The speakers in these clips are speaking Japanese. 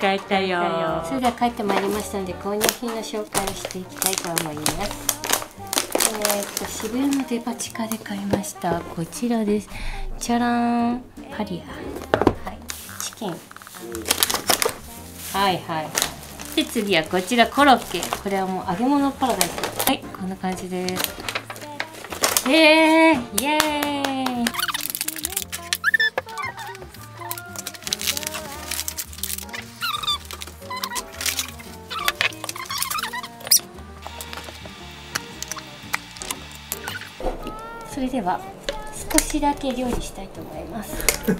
帰ったよ。 それでは帰ってまいりましたので、購入品の紹介をしていきたいと思います。渋谷のデパ地下で買いましたこちらです。チャラーンハリア、はい、チキン、はいはい。で次はこちらコロッケ、これはもう揚げ物パラダイス。はい、こんな感じです。イエーイ。それでは少しだけ料理したいと思います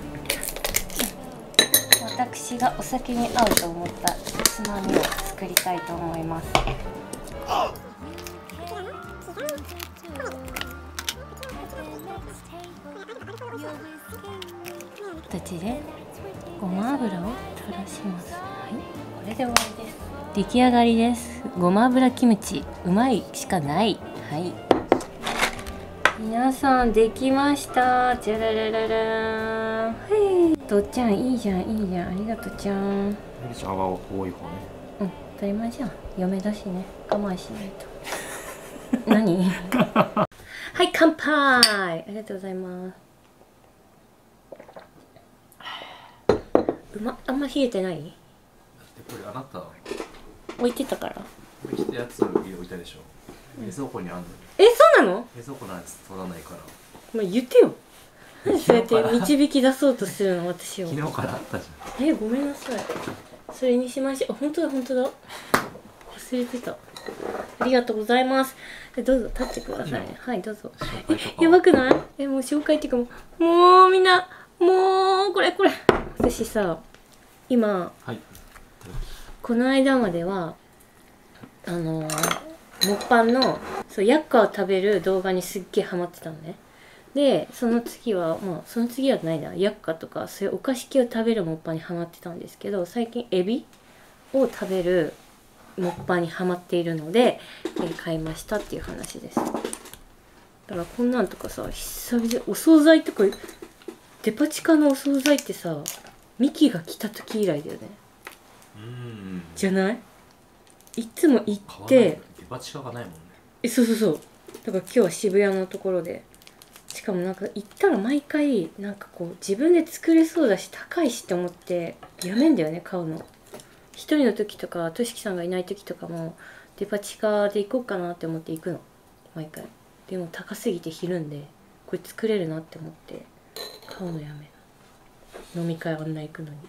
私がお酒に合うと思ったつまみを作りたいと思います。形でごま油を垂らします。はい、これで終わりです。出来上がりです。ごま油キムチ、うまいしかない。はい、皆さんできました。じゃらららら。はい。とっちゃんいいじゃんいいじゃん、ありがとうちゃん。 泡多い方ね。 うん、当たり前じゃん。嫁だしね、我慢しないと。何？はい、乾杯。ありがとうございます。あんま冷えてない？だってこれあなた置いてたから。 置いてたやつ置いたでしょ。冷蔵庫にあんのに。 そうなの？ 冷蔵庫のやつ取らないから。 まあ、言ってよ。何そうやって導き出そうとするの私を。 昨日からあったじゃん。 ごめんなさい。それにしましょう。本当だ本当だ。忘れてた。ありがとうございます。どうぞ立ってください。はい、どうぞ。やばくない？もう紹介っていうかもうみんなもうこれ私さ今、 はい、 この間まではモッパンのヤッカを食べる動画にすっげえハマってたのね。でその次はその次はないな、ヤッカとかそういうお菓子系を食べるモッパンにハマってたんですけど、最近エビを食べるモッパンにハマっているので、買いましたっていう話です。だからこんなんとかさ、久々お惣菜とかデパ地下のお惣菜ってさ、ミキが来た時以来だよね。じゃない？いつも行ってデパ地下がないもんだね。 から今日は渋谷のところで、しかもなんか行ったら毎回なんかこう自分で作れそうだし高いしって思ってやめんだよね、買うの。一人の時とかとしきさんがいない時とかもデパ地下で行こうかなって思って行くの毎回。でも高すぎてひるんで、これ作れるなって思って買うのやめる。飲み会あんな行くのに、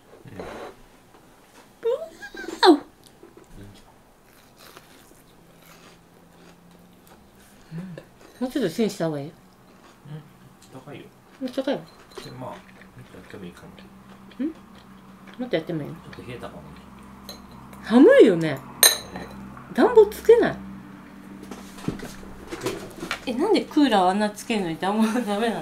もうちょっと栓した方がいい。 高いよ。 高いよ。 でまあやってもいいかも。 もっとやってもいい？ちょっと冷えたかもね。 寒いよね。暖房つけない？なんでクーラーあんなつけるのに暖房ダメなの？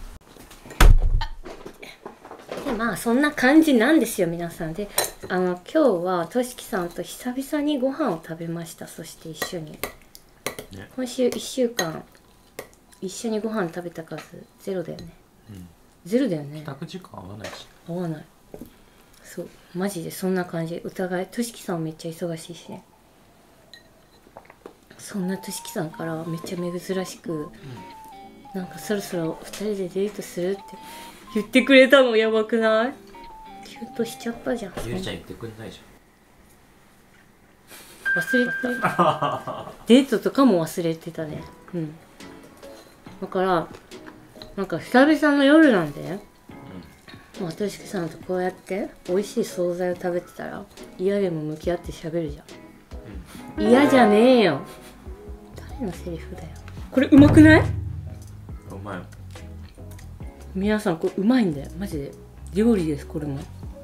でそんな感じなんですよ皆さん。で今日はとしきさんと久々にご飯を食べました。そして一緒に、ね、今週1週間一緒にご飯食べた数ゼロだよね。ゼロだよね。 帰宅時間合わないし。 合わない。そうマジでそんな感じ。お互いとしきさんめっちゃ忙しいしね。そんなとしきさんからめっちゃ珍しく、なんかそろそろ2人でデートするって言ってくれたの。やばくない？キュンとしちゃったじゃん。 ゆりちゃん言ってくんないじ忘れてたデートとかも忘れてたね。だからなんか久々の夜なんで、としきさんとこうやって美味しい惣菜を食べてたら嫌でも向き合って喋るじゃん。嫌じゃねえよ。誰のセリフだよ。これうまくない？ うまい。 皆さんこれうまいんだよマジで。料理ですこれも。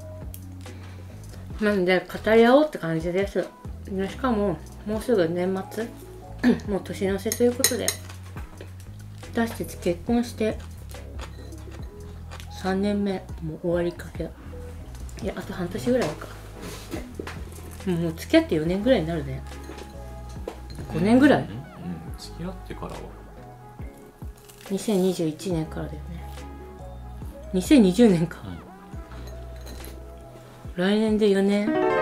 なんで語り合おうって感じです。でしかももうすぐ年末もう年の瀬ということで、私たち結婚して3年目もう終わりかけ。いやあと半年ぐらいか。もう付き合って4年ぐらいになるね。5年ぐらい？ 付き合ってからは 2021年からだよね。2020年か、来年で4年。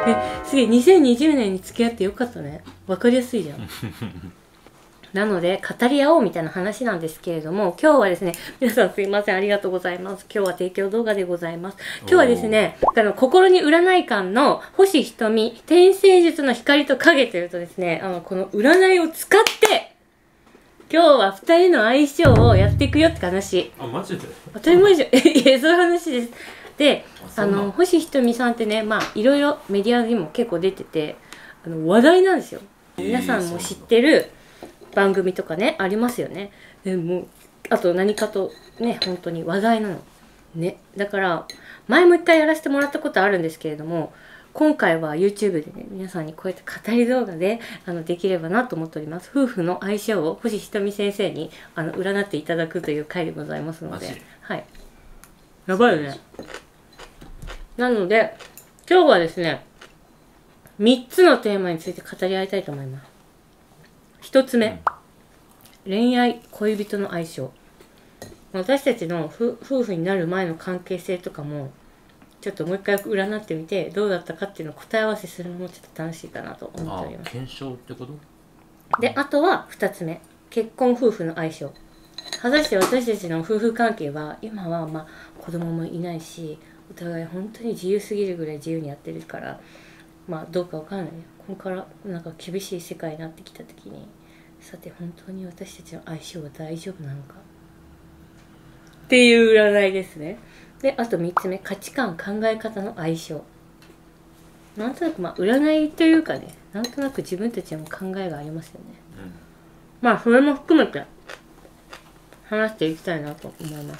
すげえ2020年に付き合ってよかったね。わかりやすいじゃん。なので語り合おうみたいな話なんですけれども、今日はですね、皆さんすいません、ありがとうございます。今日は提供動画でございます。今日はですね、心に占い館の星ひとみ転生術の光と影というとですね、この占いを使って今日は2人の相性をやっていくよって話。 あ、マジで？ 当たり前じゃん。いや、そういう話です。で、星ひとみさんってね、まあいろいろメディアにも結構出てて、話題なんですよ。皆さんも知ってる番組とかね、ありますよね。でも、あと何かとね、本当に話題なの。ね。だから、前も一回やらせてもらったことあるんですけれども、今回は YouTube でね、皆さんにこうやって語り動画で、できればなと思っております。夫婦の相性を星ひとみ先生に、占っていただくという回でございますので。はい。やばいよね。なので、今日はですね、3つのテーマについて語り合いたいと思います。1つ目、恋愛恋人の相性。私たちの夫婦になる前の関係性とかもちょっともう一回占ってみてどうだったかっていうのを答え合わせするのもちょっと楽しいかなと思っております。 検証ってこと？ で、あとは2つ目、結婚夫婦の相性。果たして私たちの夫婦関係は今はまあ子供もいないし、お互い本当に自由すぎるぐらい自由にやってるから、まあどうかわかんないよ。これからなんか厳しい世界になってきた時に、さて本当に私たちの相性は大丈夫なのかっていう占いですね。で、あと3つ目、価値観考え方の相性。なんとなくまあ占いというかね、なんとなく自分たちにも考えがありますよね。まあそれも含めて話していきたいなと思います。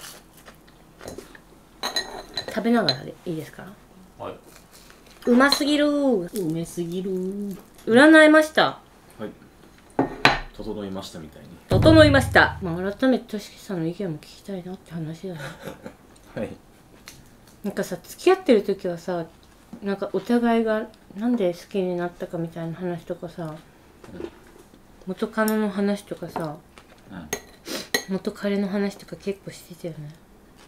食べながらでいいですか？ はい。 うますぎるー。 うめすぎる。 占いました。 はい。整いましたみたいに。 整いました。まあ改めてとしきさんの意見も聞きたいなって話だね。 はい。 なんかさ、付き合ってる時はさ、なんかお互いがなんで好きになったかみたいな話とかさ、元カノの話とかさ、元彼の話とか結構してたよね。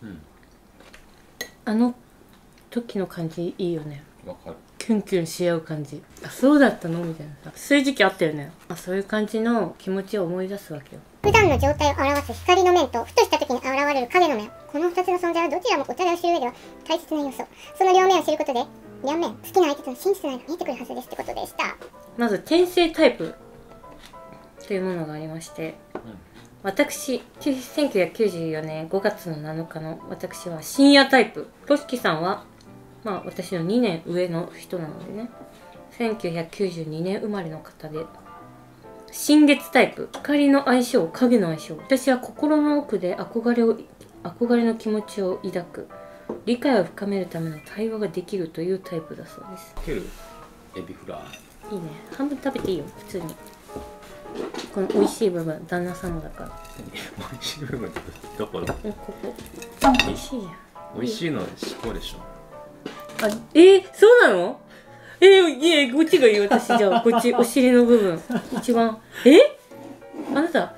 あの時の感じいいよね。 わかる。 キュンキュンし合う感じ。あ、そうだったのみたいなさ、そういう時期あったよね。そういう感じの気持ちを思い出すわけよ。 普段の状態を表す光の面と、ふとした時に現れる影の面。この2つの存在はどちらもお互いを知る上では大切な要素。その両面を知ることで、両面、好きな相手との真実の愛が見えてくるはずですってことでした。 まず転生タイプというものがありまして、私、1994年5月の7日の私は深夜タイプ。としきさんは、まあ私の2年上の人なのでね、1992年生まれの方で、新月タイプ。光の相性、影の相性。私は心の奥で憧れの気持ちを抱く。理解を深めるための対話ができるというタイプだそうです。 ケルエビフライ。 いいね。半分食べていいよ、普通に。この美味しい部分、旦那様だから。 美味しい部分ってどこだ？ ここ。美味しいじゃん。 美味しいの尻尾でしょ。 あ、そうなの？いや、こっちがいいよ、私。じゃあ、こっち、お尻の部分。一番。あなた、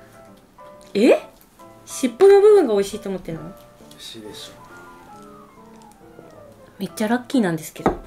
尻尾の部分が美味しいと思ってんの？ 美味しいでしょ。 めっちゃラッキーなんですけど。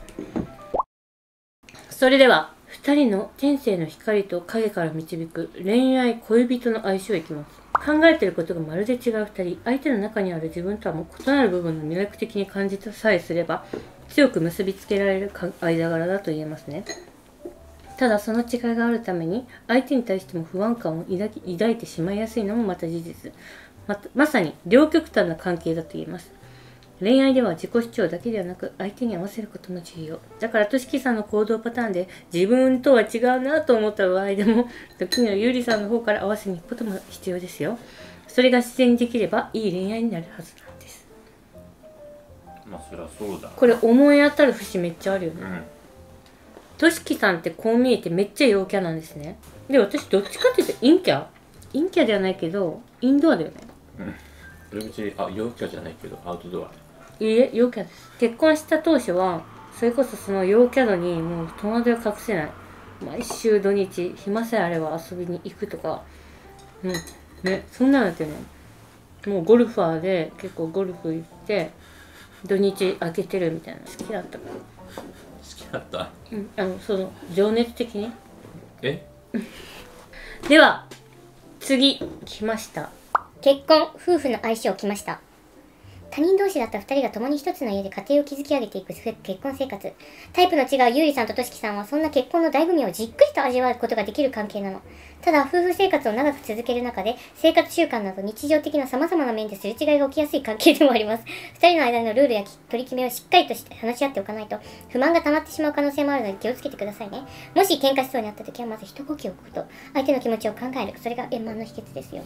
それでは、2人の天性の光と影から導く恋愛恋人の相性いきます。考えていることがまるで違う2人、相手の中にある自分とはもう異なる部分の魅力的に感じたさえすれば、強く結びつけられる間柄だと言えますね。ただその違いがあるために、相手に対しても不安感を抱いてしまいやすいのもまた事実。まさに両極端な関係だと言えます。恋愛では自己主張だけではなく相手に合わせることも重要。だからとしきさんの行動パターンで自分とは違うなと思った場合でも時にはゆうりさんの方から合わせに行くことも必要ですよ。それが自然にできればいい恋愛になるはずなんです。 まあそりゃそうだ。 これ思い当たる節めっちゃあるよね。としきさんってこう見えてめっちゃ陽キャなんですね。で、私どっちかっていうと陰キャではないけどインドアだよね。 俺別に陽キャじゃないけどアウトドア。 いいえ、陽キャです。結婚した当初は、それこそその陽キャ度にもう戸惑いを隠せない。毎週土日、暇さえあれば遊びに行くとか、ね、そんなのやってね。もうゴルファーで結構ゴルフ行って、土日空けてるみたいな好きだったから。 好きだった。 その情熱的に。 えでは次来ました。 結婚、夫婦の相性来ました。他人同士だった2人が共に一つの家で家庭を築き上げていく結婚生活。タイプの違うゆうりさんととしきさんはそんな結婚の醍醐味をじっくりと味わうことができる関係なの。ただ夫婦生活を長く続ける中で生活習慣など日常的な様々な面ですれ違いが起きやすい関係でもあります。2人の間のルールや取り決めをしっかりとして話し合っておかないと不満が溜まってしまう可能性もあるので気をつけてくださいね。もし喧嘩しそうになった時はまず一呼吸置くこと、相手の気持ちを考える、それが円満の秘訣ですよ。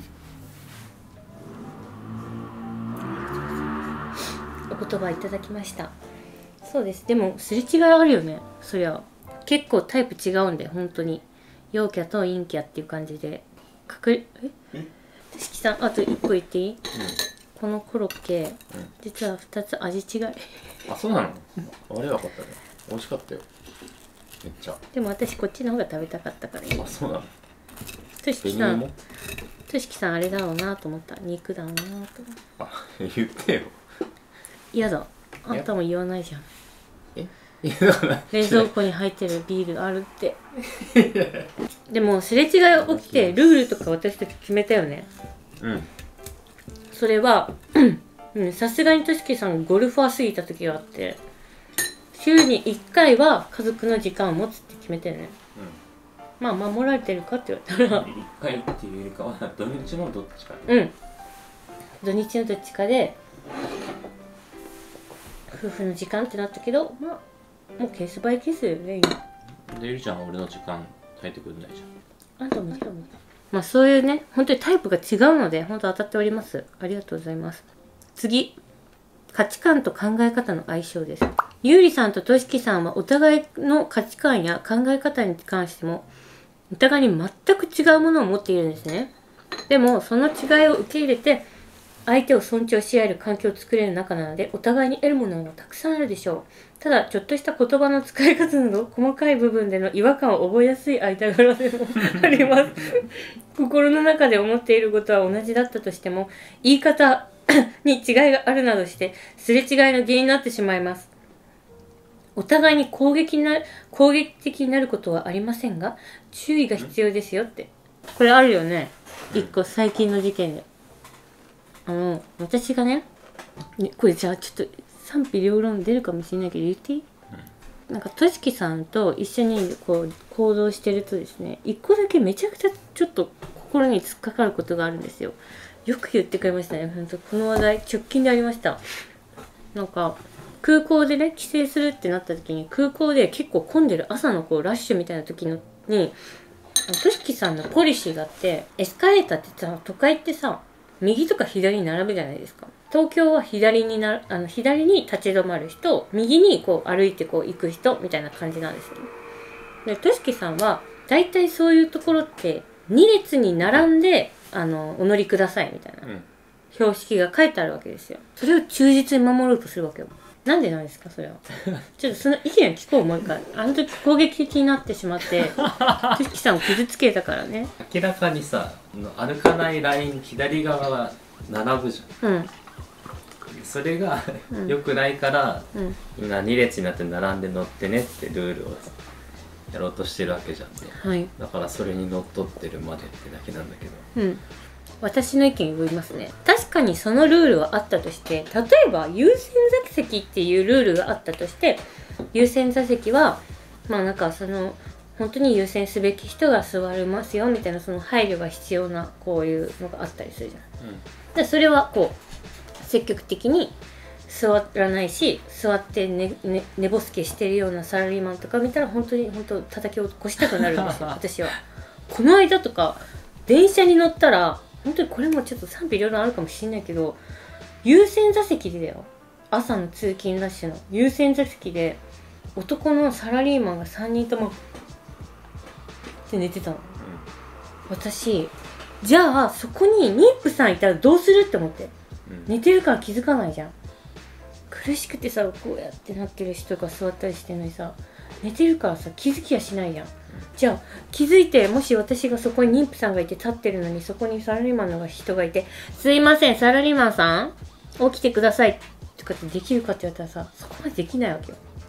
お言葉いただきました。そうです。でもすれ違いあるよね。そりゃ結構タイプ違うんで、本当に陽キャと陰キャっていう感じでとしきさん、あと1個言っていい？このコロッケ、実は2つ味違い。 あ、そうなの？あれは分かったね。美味しかったよ。めっちゃ。 でも私こっちの方が食べたかったから。 あ、そうなの？ としきさん、あれだろうなと思った。肉だろうなと思った。 あ、言ってよ。 嫌だ。あんたも言わないじゃん。 冷冷蔵庫に入ってるビールあるって。でもすれ違いが起きてルールとか私たち決めたよね。それはさすがにとしきさんゴルファーすぎた時があって、週に1回は家族の時間を持つって決めてるね。まあ守られてるかって言われたら 1回っていうよりかは土日のどっちか。 土日のどっちかで夫婦の時間ってなったけど、まあもうケースバイケースだよね。 でゆりちゃんは俺の時間変えてくれないじゃん。あんたもじゃん。まあそういうね、本当にタイプが違うので本当当たっております。ありがとうございます。次、価値観と考え方の相性です。ゆうりさんととしきさんはお互いの価値観や考え方に関してもお互いに全く違うものを持っているんですね。でもその違いを受け入れて相手を尊重し合える環境を作れる仲なので、お互いに得るものがたくさんあるでしょう。ただちょっとした言葉の使い方など細かい部分での違和感を覚えやすい間柄でもあります心の中で思っていることは同じだったとしても言い方に違いがあるなどしてすれ違いの原因になってしまいます。お互いに攻撃的になることはありませんが注意が必要ですよって。これあるよね。一個最近の事件で私がね、これじゃあちょっと賛否両論出るかもしれないけど言っていい？なんかとしきさんと一緒にこう行動してるとですね、一個だけめちゃくちゃちょっと心に突っかかることがあるんですよ。よく言ってくれましたね。本当この話題直近でありました。なんか空港でね帰省するってなった時に、空港で結構混んでる朝のこうラッシュみたいな時にとしきさんのポリシーがあって、エスカレーターってさ、都会ってさ右とか左に並ぶじゃないですか。東京は左に左に立ち止まる人、右にこう歩いてこう行く人みたいな感じなんですよ。で、としきさんは大体そういうところって2列に並んでお乗りくださいみたいな標識が書いてあるわけですよ。それを忠実に守ろうとするわけよ。なんでなんですかそれは。ちょっとその意見を聞こう。もう一回。あの時攻撃的になってしまってとしきさんを傷つけたからね。 明らかにさ歩かないライン左側が並ぶじゃん。それが良くないから、みんな2列になって並んで乗ってねってルールをやろうとしてるわけじゃんね。だからそれにのっとってるまでってだけなんだけど。 私の意見言いますね。確かにそのルールはあったとして、例えば優先座席っていうルールがあったとして、優先座席はまあなんか本当に優先すべき人が座れますよみたいな、その配慮が必要なこういうのがあったりするじゃん。でそれはこう積極的に座らないし、座って寝ぼすけしてるようなサラリーマンとか見たら本当叩き起こしたくなるんですよ私は。この間とか電車に乗ったら本当にこれもちょっと賛否両論あるかもしれないけど、優先座席でだよ、朝の通勤ラッシュの優先座席で男のサラリーマンが3人ともって寝てたの。私じゃあそこに妊婦さんいたらどうするって思って、寝てるから気づかないじゃん。苦しくてさこうやってなってる人が座ったりしてるのにさ、寝てるからさ気づきやしないじゃん。じゃあ気づいて、もし私がそこに妊婦さんがいて立ってるのにそこにサラリーマンの人がいて、すいませんサラリーマンさん起きてくださいとかってできるかって言われたらさ、そこまでできないわけよ。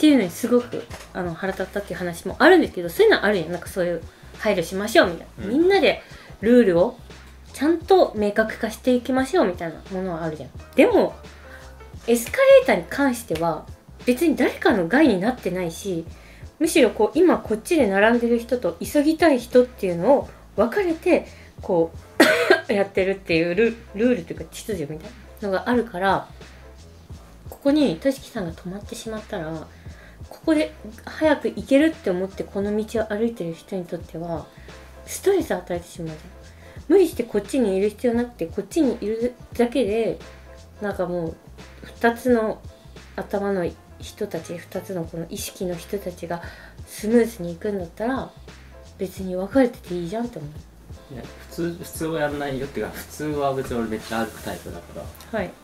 っていうのにすごく腹立ったっていう話もあるんですけど、そういうのはあるやん。なんかそういう配慮しましょうみたいな、みんなでルールをちゃんと明確化していきましょうみたいなものはあるじゃん。でもエスカレーターに関しては別に誰かの害になってないし、むしろこう今こっちで並んでる人と急ぎたい人っていうのを分かれてこうやってるっていうルールというか秩序みたいなのがあるから、ここにとしきさんが止まってしまったら、ここで早く行けるって思ってこの道を歩いてる人にとってはストレスを与えてしまうじゃん。無理してこっちにいる必要なくて、こっちにいるだけでなんかもう2つの頭の人たち、2つのこの意識の人たちがスムーズに行くんだったら別に分かれてていいじゃんって思う。 いや普通はやらないよっていうか、普通は別に俺めっちゃ歩くタイプだから、 はい。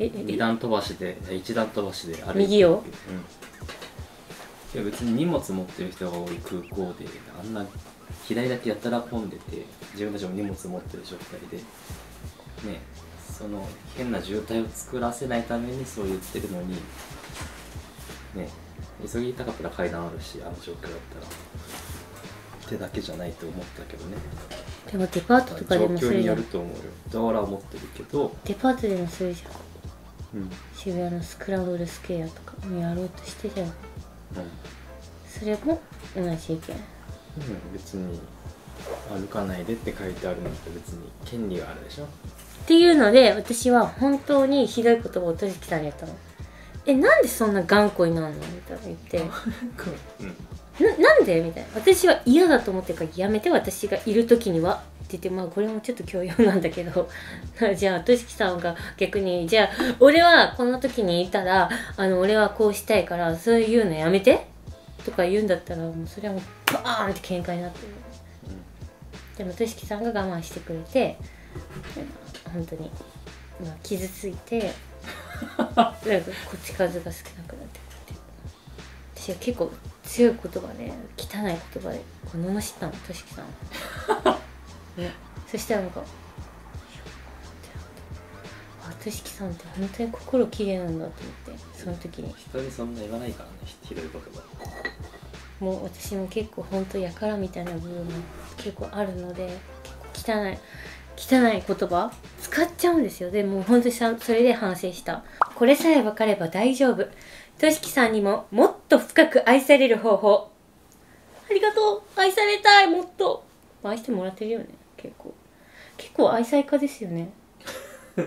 2段飛ばしで1段飛ばしで歩いてる。 右をいや別に荷物持ってる人が多い空港であんな左だけやたら混んでて、自分たちも荷物持ってる状態でね、その変な渋滞を作らせないためにそう言ってるのにね、急ぎたかったら階段あるし、あの状況だったらってだけじゃないと思ったけどね。 でもデパートとかでもす状況にるじゃん。 よると思うよ。だから思ってるけど、 デパートでもするじゃん。 うん、 渋谷のスクランブルスクエアとかもやろうとしてたよ。それも同じ意見。 別に歩かないでって書いてあるのって別に権利があるでしょ。 っていうので、私は本当にひどい言葉をとしきさんに言ったの。なんでそんな頑固になるのみたいな言って、なんでみたいな。私は嫌だと思ってるからやめて、私がいる時にはって言って、まあこれもちょっと強要なんだけどじゃあとしきさんが逆に、じゃあ俺はこの時にいたら俺はこうしたいからそういうのやめてとか言うんだったら、もうそれはもうバーンって喧嘩になってる。でもとしきさんが我慢してくれて、本当に、まあ、傷ついてなんかこっち数が少なくなってくる。私は結構強い言葉で、汚い言葉でこう罵ったの、としきさんをね。そしたらなんかとしきさんって本当に心きれいなんだと思って、その時に人にそんな言わないからね、ひどい言葉。 もう私も結構本当やからみたいな部分も結構あるので、結構汚い言葉使っちゃうんですよ。でもう本当にそれで反省した。これさえ分かれば大丈夫。としきさんにももっと深く愛される方法。ありがとう。愛されたい、もっと。愛してもらってるよね。結構愛妻家ですよね。 うん。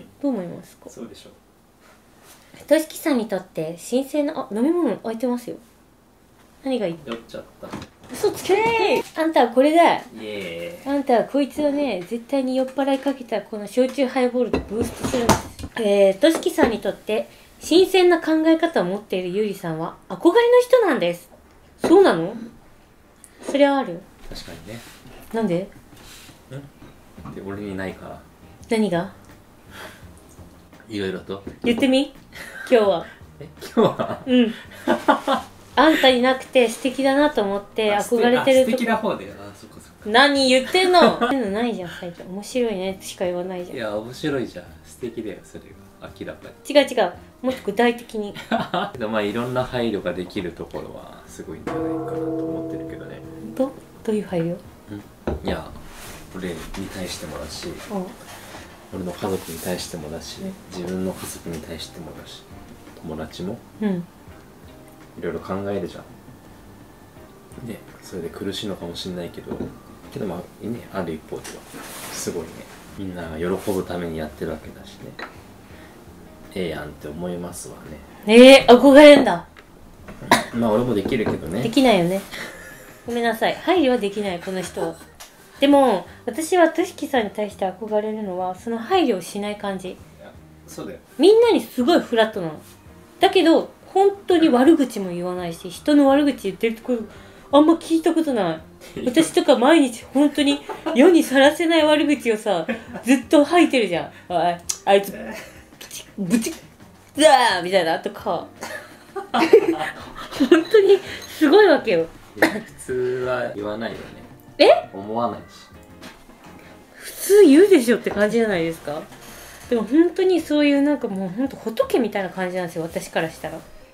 どう思いますか？ そうでしょ。 としきさんにとって新鮮な飲み物空いてますよ。何がいい？ 酔っちゃった。 嘘つけー。あんたはこれだ。 イエーイ。 あんたはこいつはね、絶対に酔っ払いかけたこの焼酎ハイボールでブーストするんです。としきさんにとって新鮮な考え方を持っているゆりさんは憧れの人なんです。そうなの？それはある。 確かにね。 なんで？ で俺にないから。 何が？ いろいろと。 言ってみ？今日は。 今日はうん。あんたいなくて素敵だなと思って憧れてるとこ。 素敵な方で。そっかそっか。 何言ってんの？そういうのないじゃん、最近。面白いねしか言わないじゃん。 いや面白いじゃん。素敵だよそれが明らかに。 違う。もっと具体的に。 でもまあいろんな配慮ができるところはすごいんじゃないかなと思ってるけどね。 どういう配慮？ いや俺に対してもだし、俺の家族に対してもだし、自分の家族に対してもだし、友達もいろいろ考えるじゃん。ね、それで苦しいのかもしれないけどまあね、ある一方ではすごいね、みんなが喜ぶためにやってるわけだしね、ええやんって思いますわね。 憧れんだ。 まあ俺もできるけどね。 できないよね。ごめんなさい、配慮はできない、この人は。でも私はとしきさんに対して憧れるのはその配慮をしない感じ。 そうだよ。 みんなにすごいフラットなの。だけど本当に悪口も言わないし、人の悪口言ってるところあんま聞いたことない。私とか毎日本当に世にさらせない悪口をさずっと吐いてるじゃん。あいつブチッザーみたいなとか本当にすごいわけよ。 普通は言わないよね。思わないし。 普通言うでしょって感じじゃないですか。でも本当にそういうなんかもう本当仏みたいな感じなんですよ、私からしたら。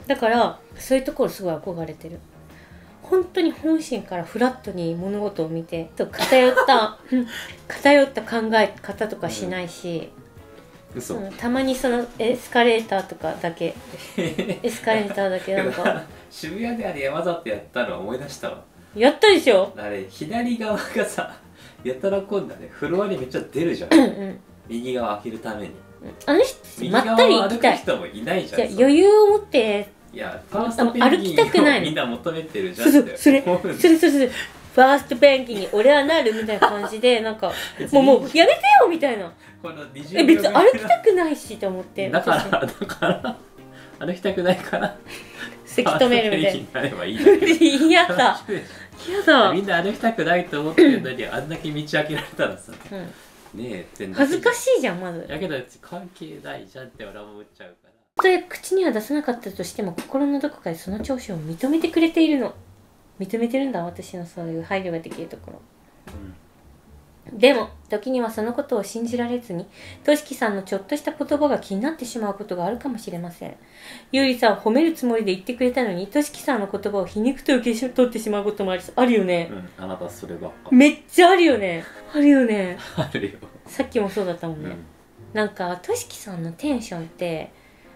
だからそういうところすごい憧れてる。本当に本心からフラットに物事を見て偏った考え方とかしないし、 嘘、 たまにそのエスカレーターだけなんか渋谷であれ山里やったの思い出したわ。 やったでしょ。 あれ左側がさやたら今度ねフロアにめっちゃ出るじゃん、右側開けるために。 あの人まったり行きたい。 人もいないじゃん。 余裕を持って、 いやファーストペンギンをみんな求めてるじゃんってそれファーストペンギンに俺はなるみたいな感じでなんかもうやめてよみたいな。 この別に歩きたくないしと思って。 だから歩きたくないからせき止めるみたいな。なればいいだけ。 嫌だみんな歩きたくないと思ってるのにあんだけ道開けられたらさ、ねえ全然恥ずかしいじゃんまず。 だけど関係ないじゃんって俺は思っちゃうから。 たとえ口には出さなかったとしても心のどこかでその長所を認めてくれているの。認めてるんだ私のそういう配慮ができるところ。でも時にはそのことを信じられずにとしきさんのちょっとした言葉が気になってしまうことがあるかもしれません。ゆうりさんを褒めるつもりで言ってくれたのにとしきさんの言葉を皮肉と受け取ってしまうこともあるよね。 あなたそればっか。 めっちゃあるよね。あるよね。 あるよ。 さっきもそうだったもんね。なんかとしきさんのテンションって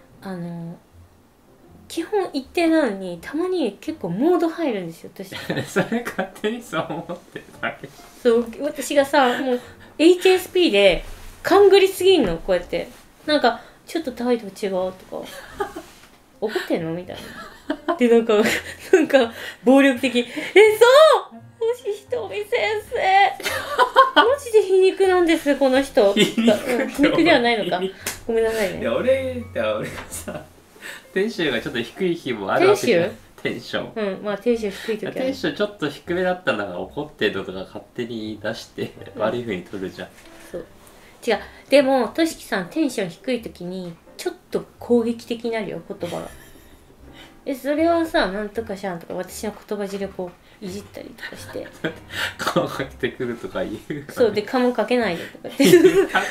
基本一定なのにたまに結構モード入るんですよ私。 それ勝手にそう思ってるだけ。 そう私がさもう HSP で勘ぐりすぎんのこうやってなんかちょっと態度違うとか怒ってんのみたいなでなんか暴力的そう星ひとみ先生マジで皮肉なんですこの人。皮肉ではないのかごめんなさいね。 いや俺がさテンションがちょっと低い日もあるわけじゃん。テンション。 まあテンション低い時はテンションちょっと低めだったら怒ってるのとか勝手に出して悪い風に取るじゃん。 そう違う。でもとしきさんテンション低い時にちょっと攻撃的になるよ言葉が。それはさなんとかしゃんとか私の言葉尻をこういじったりとかして顔かけてくるとか言う。 そうでカモかけないでとかってそう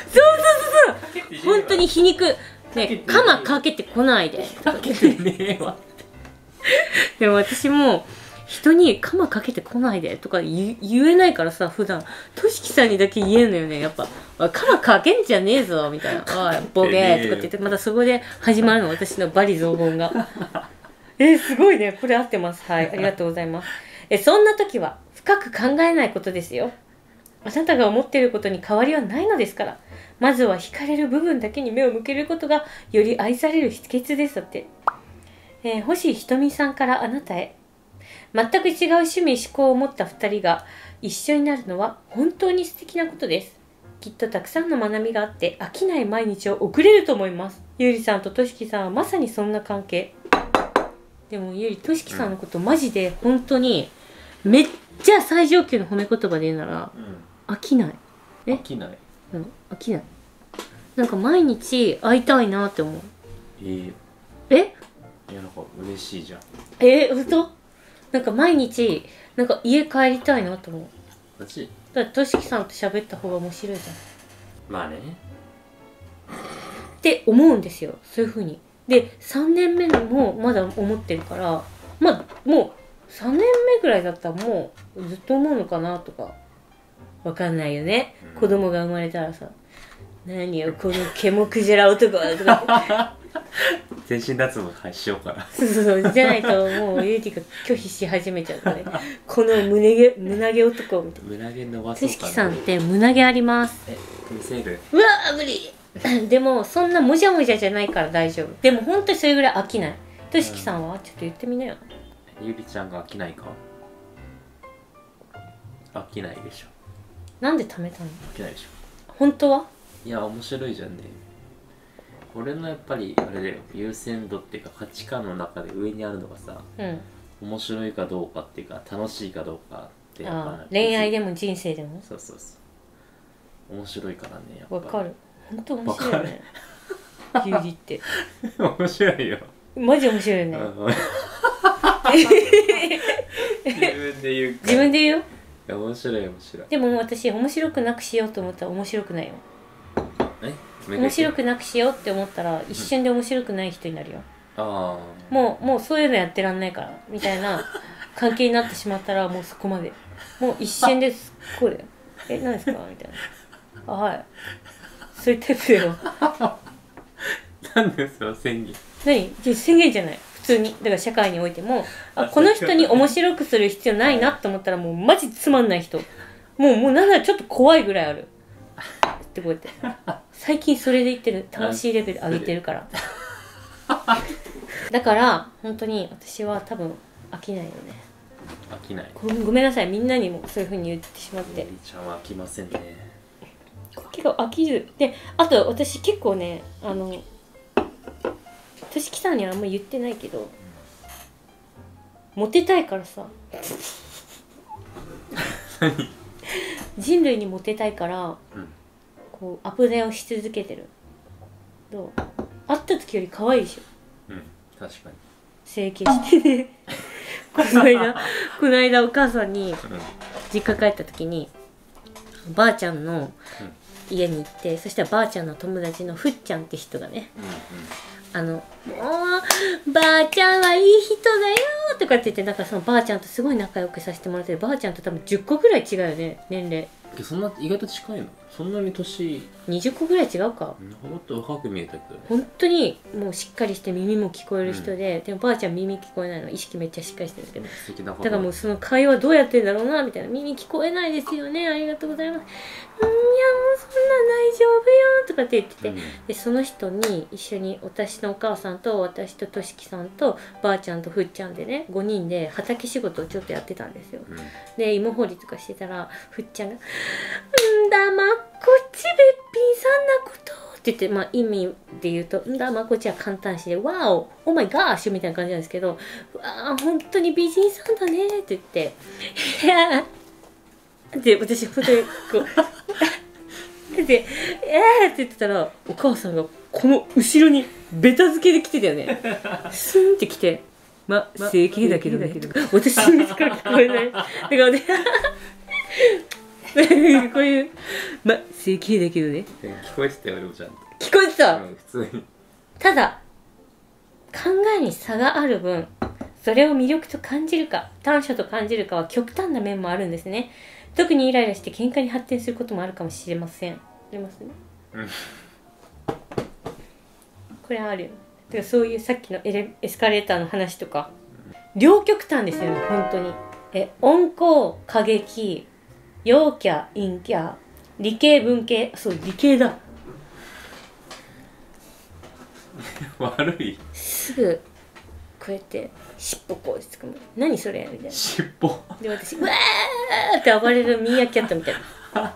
本当に皮肉ね、カマかけてこないで。 かけてねえわ。 でも私も人にカマかけてこないでとか言えないからさ普段としきさんにだけ言えんのよねやっぱ。カマかけんじゃねえぞみたいな。おいボケーとかって言ってまたそこで始まるの私の罵詈雑言が。すごいねこれ合ってます。はいありがとうございます。そんな時は深く考えないことですよ。あなたが思っていることに変わりはないのですから。まずは惹かれる部分だけに目を向けることがより愛される秘訣です。だって、星ひとみさんからあなたへ。全く違う趣味思考を持った2人が一緒になるのは本当に素敵なことです。きっとたくさんの学びがあって飽きない毎日を送れると思います。ゆうりさんととしきさんはまさにそんな関係。でもゆうりとしきさんのことマジで本当にめっちゃ最上級の褒め言葉で言うなら、飽きない。 飽きない。 飽きない。なんか毎日会いたいなって思う。 いやなんか嬉しいじゃん。 嘘？なんか毎日なんか家帰りたいなと思う。 マジ？ だってとしきさんと喋った方が面白いじゃん。 まあね。 って思うんですよ。そういう風に。で3年目もまだ思ってるからまあもう3年目ぐらいだったらもうずっと思うのかなとかわかんないよね。子供が生まれたらさ。何よこのケモクジラ男はとか全身脱毛しようかな。 そうじゃないともうゆうきが拒否し始めちゃうからねこの胸毛男みたいな。 胸毛伸ばそうかな。 としきさんって胸毛あります。 見せる。 うわー無理でもそんなもじゃもじゃじゃないから大丈夫。でも本当にそれぐらい飽きない。としきさんはちょっと言ってみなよ。 ゆりちゃんが飽きないか。飽きないでしょ。 なんで貯めたの？ 飽きないでしょ。 本当は？ いや面白いじゃんね。俺のやっぱりあれだよ、優先度っていうか価値観の中で上にあるのがさ、面白いかどうかっていうか楽しいかどうかってやっぱ恋愛でも人生でもそう面白いからね。やっぱわかる。本当面白いよねゆりって面白いよマジ面白いよね自分で言うよ。 面白い。 でも私面白くなくしようと思ったら面白くないよ。面白くなくしようって思ったら一瞬で面白くない人になるよ。 あもうそういうのやってらんないからみたいな関係になってしまったらもうそこまでもう一瞬ですこうだよ何ですかみたいなはいそういうタイプだよなんでその宣言宣言じゃない普通にだから社会においてもこの人に面白くする必要ないなと思ったらもうマジつまんない人もうなんならちょっと怖いぐらいあるってこうやって最近それで言ってる魂レベル上げてるからだから本当に私は多分飽きないよね飽きない。 ごめんなさいみんなにもそういう風に言ってしまってりちゃんは飽きませんね。 結構飽きるであと私結構ねとしきさんにはあんま言ってないけどモテたいからさ人類にモテたいから、こうアップデートし続けてるどう会った時より可愛いでしょ確かに整形してねこの間お母さんに実家帰った時にばあちゃんの家に行って、そしたらばあちゃんの友達のふっちゃんって人がね、もうばあちゃんはいい人だよとかって言って、なんかそのばあちゃんとすごい仲良くさせてもらってる。ばあちゃんと多分10個ぐらい違うよね年齢。 そんな意外と近いの？そんなに年 20個ぐらい違うか。 もっと若く見えたけど、 本当にもうしっかりして耳も聞こえる人で、でもばあちゃん耳聞こえないの、意識めっちゃしっかりしてるんだけど、 素敵なだからもうその会話どうやってんだろうなみたいな。耳聞こえないですよね、ありがとうございます、いやもうそんな大丈夫よとかって言ってて、でその人に一緒に私のお母さんと私ととしきさんとばあちゃんとふっちゃんでね、5人で畑仕事をちょっとやってたんですよ、で芋掘りとかしてたらふっちゃんが「んだまっこっちべっぴんさんなこと」って言って、まあ意味で言うと「んだまこっち」は簡単詞で「わおオーマイガーシュ」みたいな感じなんですけど「わあ本当に美人さんだね」って言って「いやで私本当にこうで「って言ってたらお母さんがこの後ろにベタ付けで来てたよね。スンって来て「まあ整形だけどね」とか私にしか聞こえないだからねこういう「まあ整形だけどね」 聞こえてたよ俺もちゃんと聞こえてた、 普通に。 ただ考えに差がある分それを魅力と感じるか短所と感じるかは極端な面もあるんですね。特にイライラして喧嘩に発展することもあるかもしれません。ありますね、これあるよ。だからそういうさっきのエスカレーターの話とか両極端ですよね本当に。温厚過激陽キャ陰キャ理系文系、そう理系だ悪いすぐこうやって尻尾こうつかむ何それみたいな尻尾で私うわーって暴れるミーアキャットみたいな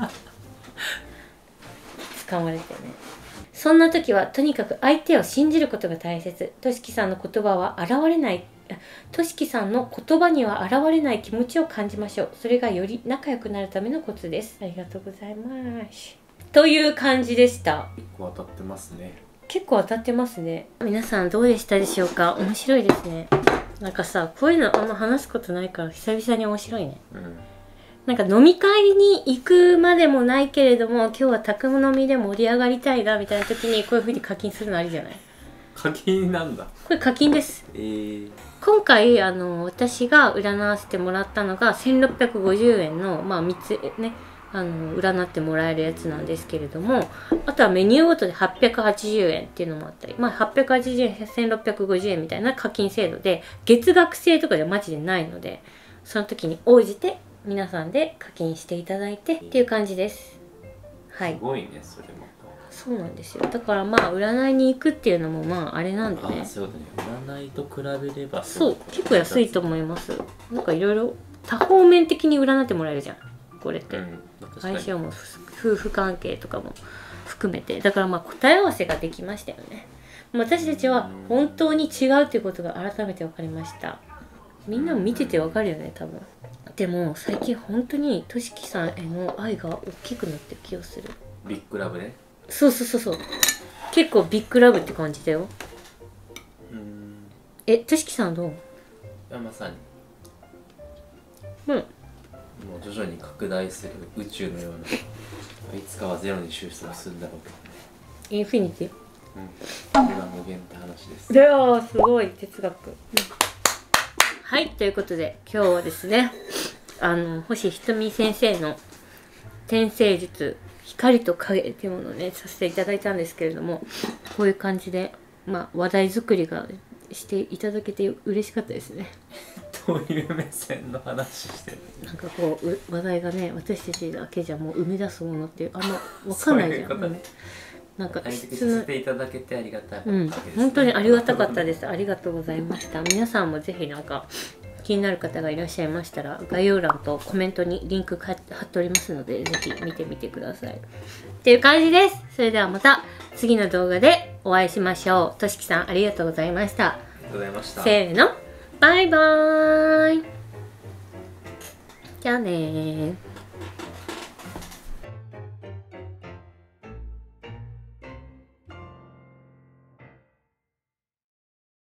捕まれてね。そんな時はとにかく相手を信じることが大切。としきさんの言葉は現れないとしきさんの言葉には現れない気持ちを感じましょう。それがより仲良くなるためのコツです。ありがとうございますという感じでした。 結構当たってますね。 結構当たってますね。皆さんどうでしたでしょうか。面白いですね。なんかさこういうのあんま話すことないから久々に面白いね。なんか飲み会に行くまでもないけれども今日は宅飲みで盛り上がりたいなみたいな時にこういう風に課金するのありじゃない。 課金なんだ。 これ課金です。今回私が占わせてもらったのが1650円のまあ3つね占ってもらえるやつなんですけれども、あとはメニューごとで880円っていうのもあったり、まあ880円1650円みたいな課金制度で月額制とかではマジでないので、その時に応じて皆さんで課金していただいてっていう感じです。はい。 すごいねそれも。 そうなんですよ。だからまあ占いに行くっていうのもまああれなんでね。 あ、そうだね。占いと比べればそう結構安いと思います。なんかいろいろ多方面的に占ってもらえるじゃんこれって、相性も夫婦関係とかも含めて、だからまあ答え合わせができましたよね。私たちは本当に違うということが改めて分かりました。みんなも見てて分かるよね多分。でも最近本当にとしきさんへの愛が大きくなってる気がする。 ビッグラブね。 そう結構ビッグラブって感じだよ。としきさんどう？ いやまさにもう徐々に拡大する宇宙のような、いつかはゼロに収束するんだろうけどね。 インフィニティこれが無限って話です。 いやーすごい哲学。はい、ということで今日はですね星ひとみ先生の転生術光と影っていうものをねさせていただいたんですけれども、こういう感じで話題作りがしていただけて嬉しかったですね。 どういう目線の話してる？ なんかこう話題がね私たちだけじゃもう生み出すものってあんま分かんないじゃん。なんか質問していただけてありがたい、 本当にありがたかったです。ありがとうございました。皆さんもぜひなんか気になる方がいらっしゃいましたら概要欄とコメントにリンク貼っておりますのでぜひ見てみてくださいっていう感じです。それではまた次の動画でお会いしましょう。としきさんありがとうございました。 ありがとうございました。 せーのバイバーイ。じゃあねー。